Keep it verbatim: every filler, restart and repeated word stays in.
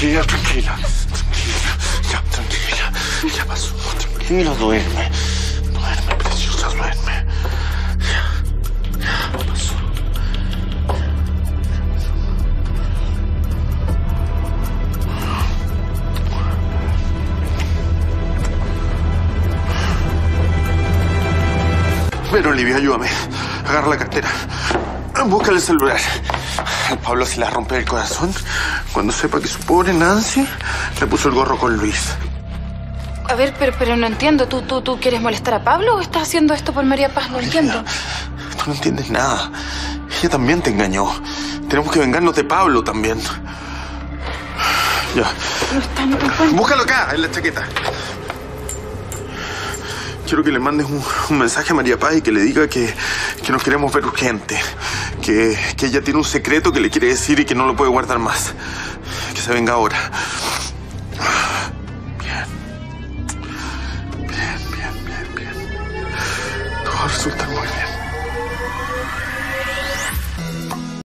Tranquila, tranquila. Tranquila. Ya, tranquila. Ya pasó. Tranquila, duerme. Duerme, preciosa, duerme. Ya, ya pasó. Ven, Olivia, ayúdame. Agarra la cartera. Búscale el celular. El Pablo se le rompe el corazón cuando sepa que su pobre Nancy le puso el gorro con Luis. A ver, pero, pero no entiendo. ¿Tú, tú, ¿Tú quieres molestar a Pablo o estás haciendo esto por María Paz? No Olivia, entiendo. Tú no entiendes nada. Ella también te engañó. Tenemos que vengarnos de Pablo también. Ya. No está, no te encuentro. Búscalo acá, en la chaqueta. Quiero que le mandes un, un mensaje a María Paz y que le diga que, que nos queremos ver urgente. Que, que ella tiene un secreto que le quiere decir y que no lo puede guardar más. Que se venga ahora. Bien. Bien, bien, bien, bien. Todo va a resultar muy bien.